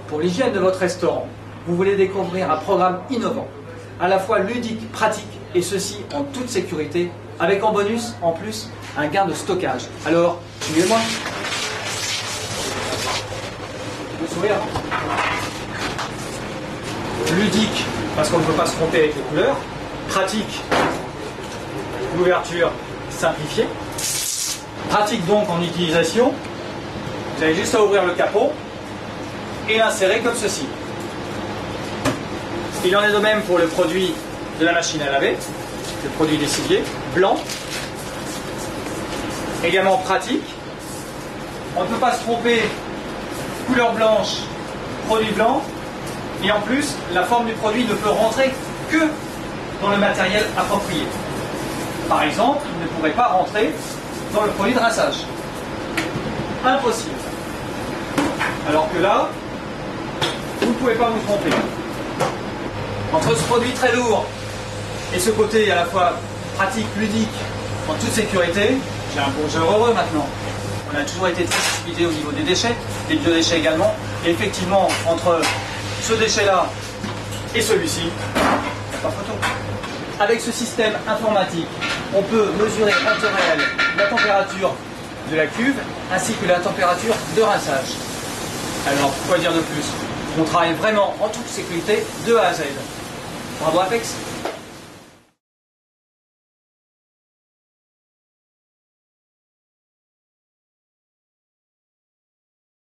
Pour l'hygiène de votre restaurant, vous voulez découvrir un programme innovant, à la fois ludique, pratique, et ceci en toute sécurité, avec en bonus, en plus, un gain de stockage. Alors, suivez-moi. Le sourire. Ludique, parce qu'on ne peut pas se tromper avec les couleurs. Pratique, l'ouverture simplifiée. Pratique donc en utilisation. Vous avez juste à ouvrir le capot et l'insérer comme ceci. Il en est de même pour le produit de la machine à laver, le produit lessivier, blanc. Également pratique. On ne peut pas se tromper, couleur blanche, produit blanc. Et en plus, la forme du produit ne peut rentrer que dans le matériel approprié. Par exemple, il ne pourrait pas rentrer dans le produit de rinçage. Impossible. Alors que là, vous ne pouvez pas vous tromper. Entre ce produit très lourd et ce côté à la fois pratique, ludique, en toute sécurité, j'ai un plongeur heureux maintenant. On a toujours été très sensibilisé au niveau des déchets, des biodéchets également. Et effectivement, entre ce déchet-là et celui-ci, il n'y a pas photo. Avec ce système informatique, on peut mesurer en temps réel la température de la cuve ainsi que la température de rinçage. Alors, quoi dire de plus? On travaille vraiment en toute sécurité de A à Z. Bravo Apex!